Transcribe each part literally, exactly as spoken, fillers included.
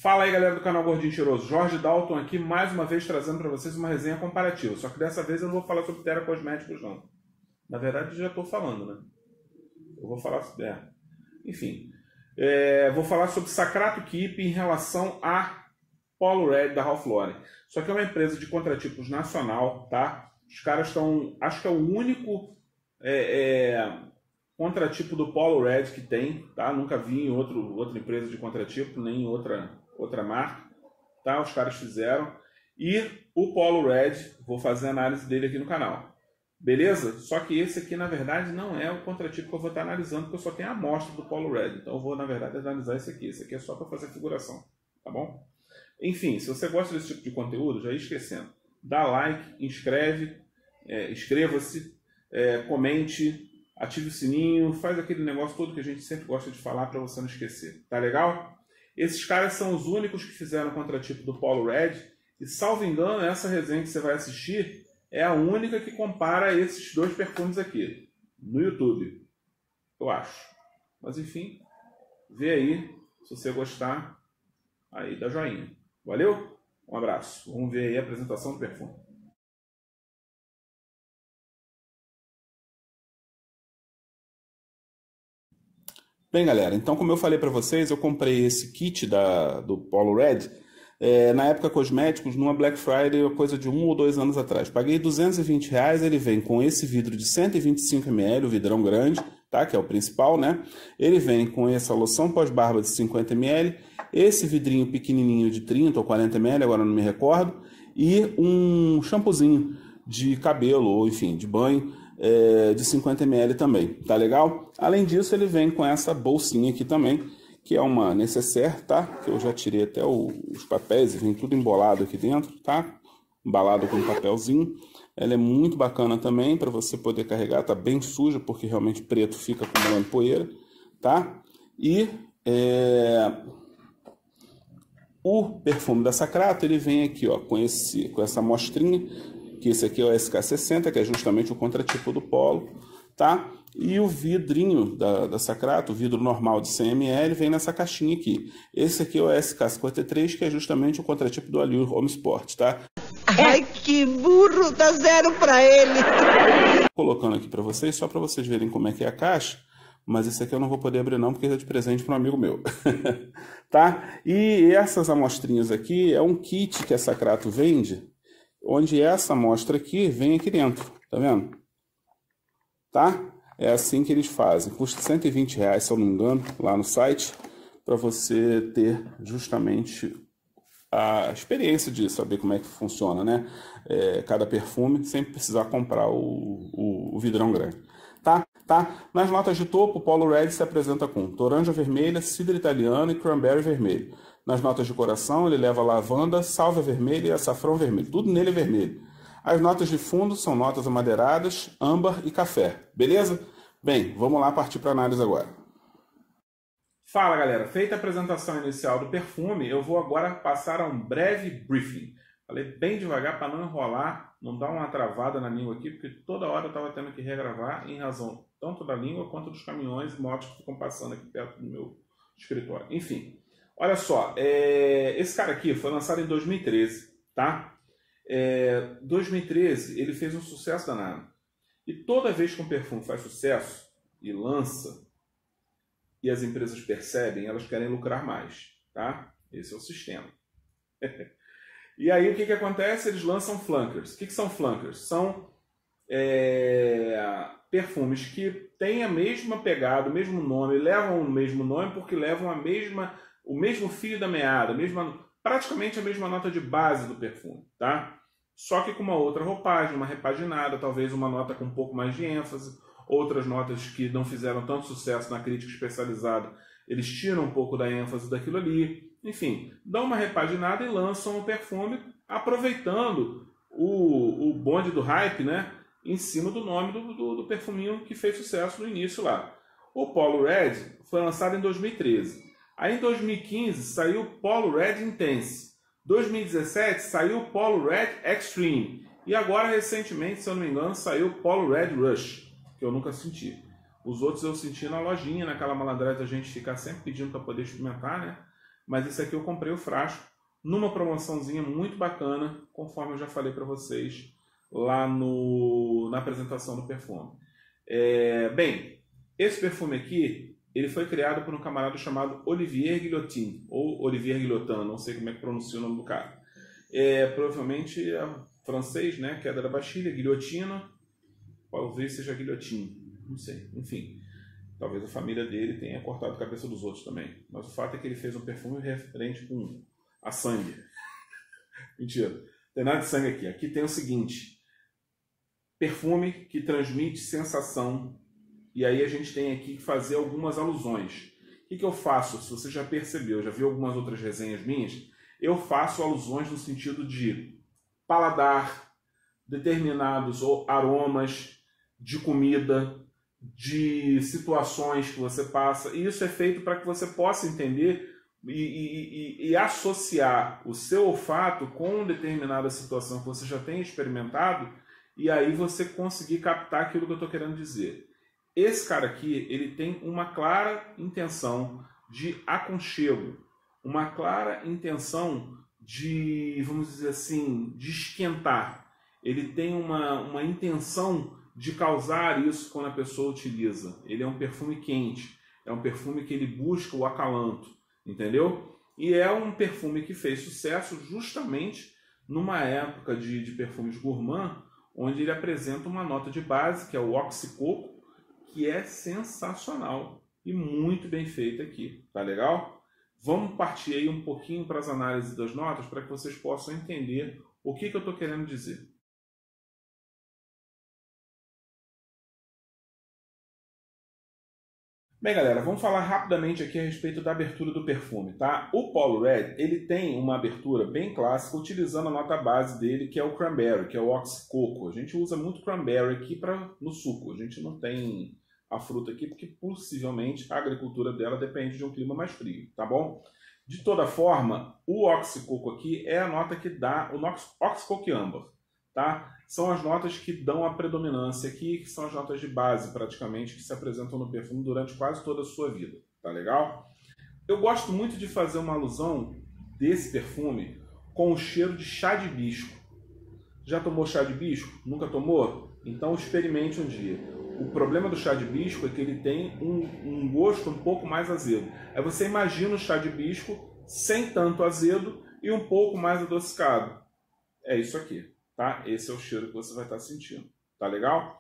Fala aí, galera do canal Gordinho Cheiroso. Jorge Dalton aqui, mais uma vez trazendo para vocês uma resenha comparativa. Só que dessa vez eu não vou falar sobre Terra Cosméticos, não. Na verdade, eu já estou falando, né? Eu vou falar sobre... É. Enfim. É, vou falar sobre Sacrato Keep em relação a Polo Red da Ralph Lauren. Só que é uma empresa de contratipos nacional, tá? Os caras estão... Acho que é o único é, é, contratipo do Polo Red que tem, tá? Nunca vi em outro, outra empresa de contratipo, nem em outra... outra marca, tá? Os caras fizeram. E o Polo Red, vou fazer a análise dele aqui no canal. Beleza? Só que esse aqui, na verdade, não é o contratipo que eu vou estar analisando, porque eu só tenho a amostra do Polo Red. Então eu vou, na verdade, analisar esse aqui. Esse aqui é só para fazer figuração, tá bom? Enfim, se você gosta desse tipo de conteúdo, já ia esquecendo, dá like, inscreve, é, inscreva-se, é, comente, ative o sininho, faz aquele negócio todo que a gente sempre gosta de falar para você não esquecer. Tá legal? Esses caras são os únicos que fizeram o contratipo do Polo Red, e salvo engano, essa resenha que você vai assistir é a única que compara esses dois perfumes aqui, no YouTube, eu acho. Mas enfim, vê aí, se você gostar, aí dá joinha. Valeu? Um abraço. Vamos ver aí a apresentação do perfume. Bem, galera, então como eu falei para vocês, eu comprei esse kit da, do Polo Red é, na época Cosméticos, numa Black Friday, coisa de um ou dois anos atrás. Paguei duzentos e vinte reais, ele vem com esse vidro de cento e vinte e cinco mililitros, o vidrão grande, tá? Que é o principal, né? Ele vem com essa loção pós-barba de cinquenta mililitros, esse vidrinho pequenininho de trinta ou quarenta mililitros, agora não me recordo, e um shampoozinho de cabelo, ou enfim, de banho, É, de cinquenta mililitros também, tá legal? Além disso, ele vem com essa bolsinha aqui também, que é uma necessaire, tá? Que eu já tirei até o, os papéis, vem tudo embolado aqui dentro, tá? Embalado com um papelzinho. Ela é muito bacana também para você poder carregar, tá bem suja, porque realmente preto fica acumulando poeira, tá? E é... o perfume da Sacrato, ele vem aqui, ó, com, esse, com essa amostrinha, que esse aqui é o S K sessenta, que é justamente o contratipo do Polo, tá? E o vidrinho da, da Sacrato, o vidro normal de cem mililitros, vem nessa caixinha aqui. Esse aqui é o S K cinquenta e três, que é justamente o contratipo do Allure Home Sport, tá? Ai, que burro, dá zero pra ele. Colocando aqui para vocês, só para vocês verem como é que é a caixa, mas esse aqui eu não vou poder abrir não, porque é de presente para um amigo meu. Tá? E essas amostrinhas aqui é um kit que a Sacrato vende, onde essa amostra aqui vem aqui dentro, tá vendo? Tá? É assim que eles fazem. Custa cento e vinte reais, se eu não me engano, lá no site, para você ter justamente a experiência de saber como é que funciona, né? É, cada perfume, sem precisar comprar o, o, o vidrão grande. Tá? Tá? Nas notas de topo, o Polo Red se apresenta com toranja vermelha, cidra italiana e cranberry vermelho. Nas notas de coração, ele leva lavanda, salvia vermelha e açafrão vermelho. Tudo nele é vermelho. As notas de fundo são notas amadeiradas, âmbar e café. Beleza? Bem, vamos lá partir para a análise agora. Fala, galera. Feita a apresentação inicial do perfume, eu vou agora passar a um breve briefing. Falei bem devagar para não enrolar, não dar uma travada na língua aqui, porque toda hora eu estava tendo que regravar em razão tanto da língua quanto dos caminhões e motos que ficam passando aqui perto do meu escritório. Enfim, olha só, é... esse cara aqui foi lançado em dois mil e treze, tá? É... dois mil e treze ele fez um sucesso danado. E toda vez que um perfume faz sucesso e lança, e as empresas percebem, elas querem lucrar mais, tá? Esse é o sistema. E aí o que, que acontece? Eles lançam flankers. O que, que são flankers? São é, perfumes que têm a mesma pegada, o mesmo nome, levam o mesmo nome porque levam a mesma, o mesmo fio da meada, a mesma, praticamente a mesma nota de base do perfume, tá? Só que com uma outra roupagem, uma repaginada, talvez uma nota com um pouco mais de ênfase, outras notas que não fizeram tanto sucesso na crítica especializada, eles tiram um pouco da ênfase daquilo ali. Enfim, dão uma repaginada e lançam o perfume aproveitando o, o bonde do hype, né, em cima do nome do, do, do perfuminho que fez sucesso no início lá. O Polo Red foi lançado em dois mil e treze. Aí em dois mil e quinze saiu o Polo Red Intense. dois mil e dezessete saiu o Polo Red Extreme. E agora, recentemente, se eu não me engano, saiu o Polo Red Rush, que eu nunca senti. Os outros eu senti na lojinha, naquela malandragem a gente ficar sempre pedindo para poder experimentar, né? mas esse aqui eu comprei o frasco numa promoçãozinha muito bacana, conforme eu já falei para vocês lá no, na apresentação do perfume. É, bem, esse perfume aqui, ele foi criado por um camarada chamado Olivier Guillotin, ou Olivier Guillotin, não sei como é que pronuncia o nome do cara. É, provavelmente é francês, né? Queda da Bastilha, guilhotina, talvez seja guilhotin, não sei, enfim. Talvez a família dele tenha cortado a cabeça dos outros também. Mas o fato é que ele fez um perfume referente com a sangue. Mentira, não tem nada de sangue aqui. Aqui tem o seguinte: perfume que transmite sensação. E aí a gente tem aqui que fazer algumas alusões. O que, que eu faço? Se você já percebeu, já viu algumas outras resenhas minhas, eu faço alusões no sentido de paladar, determinados aromas de comida, de situações que você passa. E isso é feito para que você possa entender e, e, e, e associar o seu olfato com determinada situação que você já tem experimentado, e aí você conseguir captar aquilo que eu estou querendo dizer. Esse cara aqui, ele tem uma clara intenção de aconchego, uma clara intenção de, vamos dizer assim, de esquentar. Ele tem uma, uma intenção de causar isso quando a pessoa utiliza. Ele é um perfume quente, é um perfume que ele busca o acalanto, entendeu? E é um perfume que fez sucesso justamente numa época de, de perfumes gourmand, onde ele apresenta uma nota de base, que é o oxicoco, que é sensacional e muito bem feito aqui, tá legal? Vamos partir aí um pouquinho para as análises das notas para que vocês possam entender o que, que eu estou querendo dizer. Bem, galera, vamos falar rapidamente aqui a respeito da abertura do perfume, tá? O Polo Red, ele tem uma abertura bem clássica, utilizando a nota base dele, que é o cranberry, que é o oxicoco. A gente usa muito cranberry aqui pra, no suco, a gente não tem a fruta aqui, porque possivelmente a agricultura dela depende de um clima mais frio, tá bom? De toda forma, o oxicoco aqui é a nota que dá o oxicoco âmbar, tá? São as notas que dão a predominância aqui, que são as notas de base, praticamente, que se apresentam no perfume durante quase toda a sua vida, tá legal? Eu gosto muito de fazer uma alusão desse perfume com o cheiro de chá de hibisco. Já tomou chá de hibisco? Nunca tomou? Então experimente um dia. O problema do chá de hibisco é que ele tem um, um gosto um pouco mais azedo. Aí você imagina o chá de hibisco sem tanto azedo e um pouco mais adocicado. É isso aqui. Tá? Esse é o cheiro que você vai estar sentindo. Tá legal?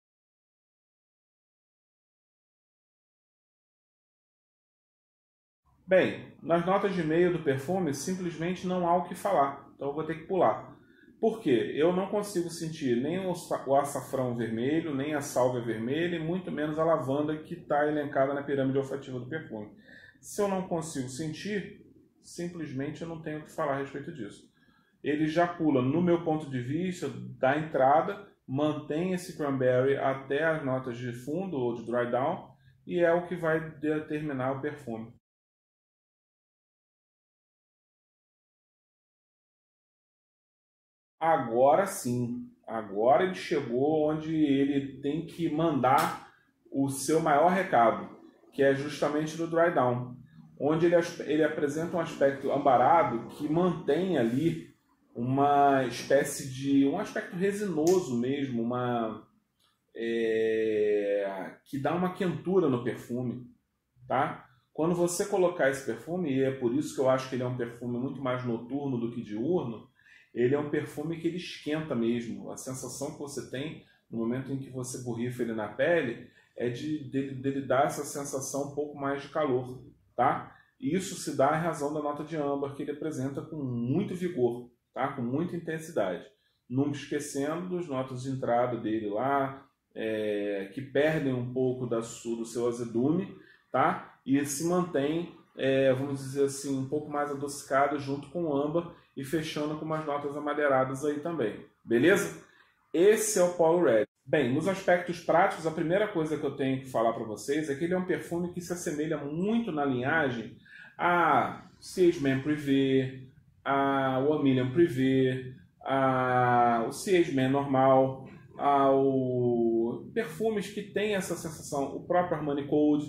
Bem, nas notas de meio do perfume, simplesmente não há o que falar. Então eu vou ter que pular. Por quê? Eu não consigo sentir nem o açafrão vermelho, nem a sálvia vermelha, e muito menos a lavanda que está elencada na pirâmide olfativa do perfume. Se eu não consigo sentir, simplesmente eu não tenho o que falar a respeito disso. Ele já pula, no meu ponto de vista, da entrada, mantém esse cranberry até as notas de fundo ou de dry down, e é o que vai determinar o perfume. Agora sim, agora ele chegou onde ele tem que mandar o seu maior recado, que é justamente no dry down, onde ele, ele apresenta um aspecto ambarado que mantém ali uma espécie de um aspecto resinoso mesmo, uma é, que dá uma quentura no perfume, tá? Quando você colocar esse perfume, e é por isso que eu acho que ele é um perfume muito mais noturno do que diurno, ele é um perfume que ele esquenta mesmo. A sensação que você tem no momento em que você borrifa ele na pele é de dele, dele dar essa sensação um pouco mais de calor, tá? E isso se dá em razão da nota de âmbar que ele apresenta com muito vigor, tá? Com muita intensidade. Nunca esquecendo dos notas de entrada dele lá, é, que perdem um pouco da, do seu azedume, tá? E se mantém, é, vamos dizer assim, um pouco mais adocicado junto com o âmbar e fechando com umas notas amadeiradas aí também. Beleza? Esse é o Polo Red. Bem, nos aspectos práticos, a primeira coisa que eu tenho que falar para vocês é que ele é um perfume que se assemelha muito na linhagem a Siège-Man Privé, a One Million Privé, a o Siège-Man normal, ao perfumes que têm essa sensação, o próprio Armani Code,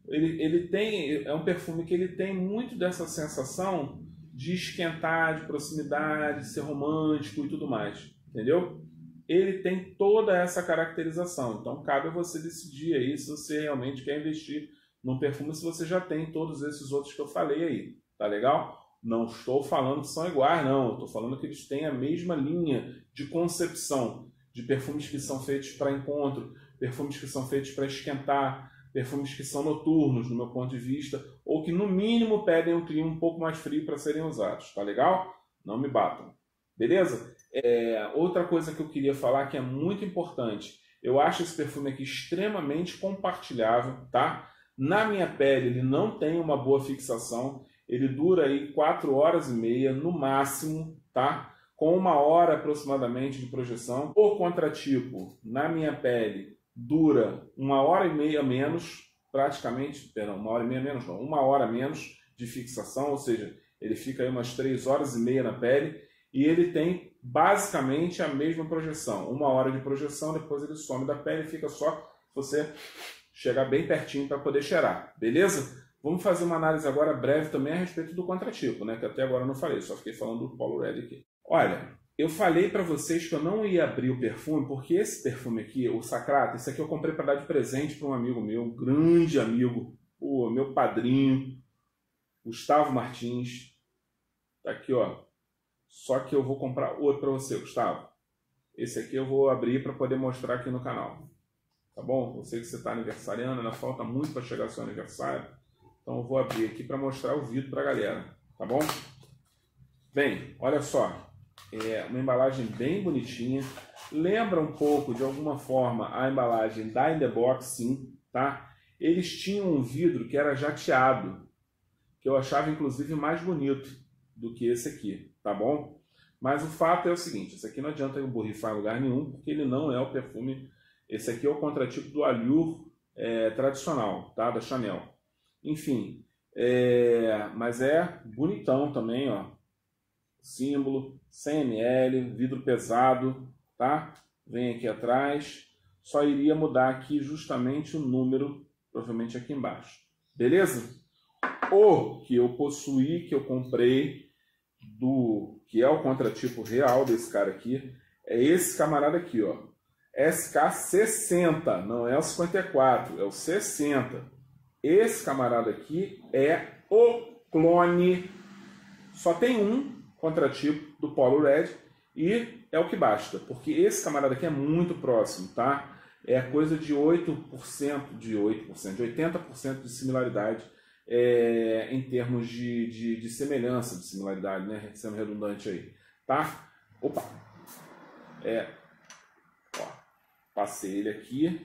ele, ele tem, é um perfume que ele tem muito dessa sensação de esquentar, de proximidade, de ser romântico e tudo mais, entendeu? Ele tem toda essa caracterização, então cabe a você decidir aí se você realmente quer investir num perfume, se você já tem todos esses outros que eu falei aí, tá legal? Não estou falando que são iguais, não, estou falando que eles têm a mesma linha de concepção, de perfumes que são feitos para encontro, perfumes que são feitos para esquentar, perfumes que são noturnos, no meu ponto de vista, ou que no mínimo pedem um clima um pouco mais frio para serem usados, tá legal? Não me batam, beleza? É, outra coisa que eu queria falar que é muito importante, eu acho esse perfume aqui extremamente compartilhável, tá? Na minha pele ele não tem uma boa fixação, ele dura aí quatro horas e meia no máximo, tá? Com uma hora aproximadamente de projeção. O contratipo na minha pele dura uma hora e meia menos, praticamente, perdão, uma hora e meia menos não, uma hora menos de fixação, ou seja, ele fica aí umas três horas e meia na pele e ele tem basicamente a mesma projeção, uma hora de projeção, depois ele some da pele e fica só você chegar bem pertinho para poder cheirar, beleza? Vamos fazer uma análise agora breve também a respeito do contratipo, né? Que até agora eu não falei, só fiquei falando do Paulo Red aqui. Olha, eu falei para vocês que eu não ia abrir o perfume, porque esse perfume aqui, o Sacrato, esse aqui eu comprei para dar de presente para um amigo meu, um grande amigo, o meu padrinho, Gustavo Martins. Tá aqui, ó. Só que eu vou comprar outro para você, Gustavo. Esse aqui eu vou abrir para poder mostrar aqui no canal. Tá bom? Eu sei que você está aniversariando, ainda falta muito para chegar ao seu aniversário. Então eu vou abrir aqui para mostrar o vidro para a galera. Tá bom? Bem, olha só. É uma embalagem bem bonitinha. Lembra um pouco, de alguma forma, a embalagem da In The Box, sim. Tá? Eles tinham um vidro que era jateado, que eu achava inclusive mais bonito do que esse aqui, tá bom? Mas o fato é o seguinte, esse aqui não adianta eu borrifar em lugar nenhum, porque ele não é o perfume, esse aqui é o contratipo do Allure é, tradicional, tá? Da Chanel. Enfim, é, mas é bonitão também, ó. Símbolo, cem mililitros, vidro pesado, tá? Vem aqui atrás, só iria mudar aqui justamente o número, provavelmente aqui embaixo, beleza? O que eu possuí, que eu comprei, do que é o contratipo real desse cara aqui, é esse camarada aqui, ó. S K sessenta, não é o cinquenta e quatro, é o sessenta. Esse camarada aqui é o clone, só tem um contratipo do Paulo Red e é o que basta, porque esse camarada aqui é muito próximo, tá? É coisa de oito por cento, de oito por cento, de oitenta por cento de similaridade. É, em termos de, de, de semelhança, de similaridade, né? Sendo redundante aí, tá? Opa! É, ó, passei ele aqui.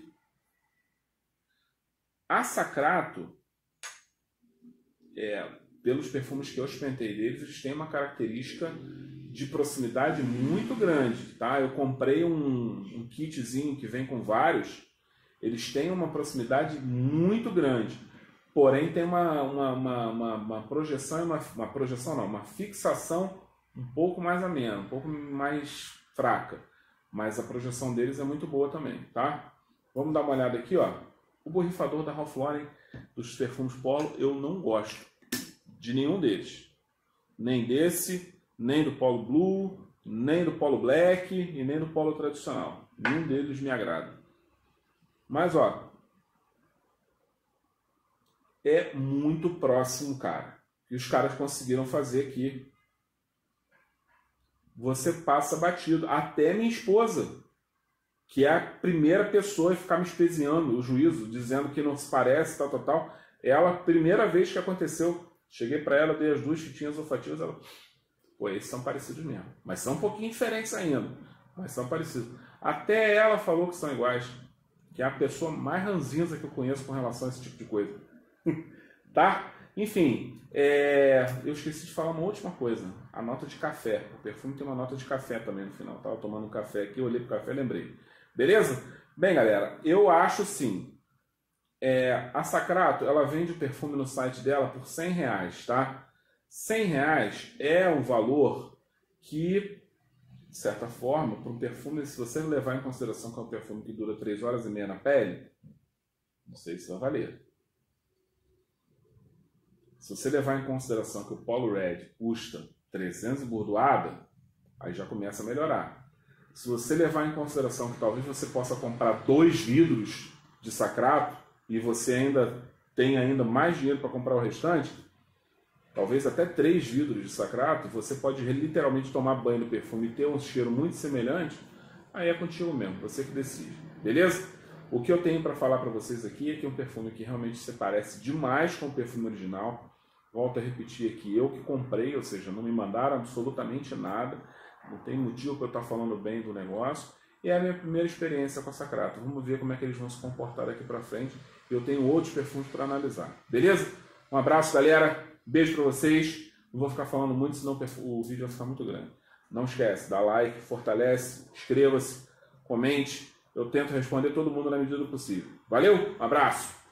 A Sacrato, é, pelos perfumes que eu experimentei deles, eles têm uma característica de proximidade muito grande, tá? Eu comprei um, um kitzinho que vem com vários, eles têm uma proximidade muito grande. Porém, tem uma, uma, uma, uma, uma projeção e uma, uma projeção não, uma fixação um pouco mais amena, um pouco mais fraca. Mas a projeção deles é muito boa também, tá? Vamos dar uma olhada aqui, ó. O borrifador da Ralph Lauren, dos perfumes Polo, eu não gosto de nenhum deles. Nem desse, nem do Polo Blue, nem do Polo Black e nem do Polo tradicional. Nenhum deles me agrada. Mas, ó, é muito próximo, cara. E os caras conseguiram fazer aqui. Você passa batido. Até minha esposa, que é a primeira pessoa a ficar me espezinhando o juízo, dizendo que não se parece, tal, tal, tal. Ela, primeira vez que aconteceu, cheguei para ela, dei as duas fitinhas olfativas, ela... Pô, esses são parecidos mesmo. Mas são um pouquinho diferentes ainda. Mas são parecidos. Até ela falou que são iguais. Que é a pessoa mais ranzinza que eu conheço com relação a esse tipo de coisa. Tá? Enfim, é... eu esqueci de falar uma última coisa. A nota de café. O perfume tem uma nota de café também no final. Tava tomando um café aqui, olhei pro café e lembrei. Beleza? Bem, galera, eu acho sim. É... A Sacrato, ela vende o perfume no site dela por cem reais, tá? cem reais é um valor que, de certa forma, para um perfume, se você levar em consideração que é um perfume que dura três horas e meia na pele, não sei se vai valer. Se você levar em consideração que o Polo Red custa trezentos e bordoada, aí já começa a melhorar. Se você levar em consideração que talvez você possa comprar dois vidros de sacrato e você ainda tem ainda mais dinheiro para comprar o restante, talvez até três vidros de sacrato, você pode literalmente tomar banho no perfume e ter um cheiro muito semelhante, aí é contigo mesmo, você que decide, beleza? O que eu tenho para falar para vocês aqui é que é um perfume que realmente se parece demais com o perfume original. Volto a repetir aqui, eu que comprei, ou seja, não me mandaram absolutamente nada, não tem motivo para eu estar falando bem do negócio, e é a minha primeira experiência com a Sacrato. Vamos ver como é que eles vão se comportar daqui para frente. Eu tenho outros perfumes para analisar, beleza? Um abraço, galera, beijo para vocês, não vou ficar falando muito, senão o vídeo vai ficar muito grande. Não esquece, dá like, fortalece, inscreva-se, comente, eu tento responder todo mundo na medida do possível. Valeu, um abraço!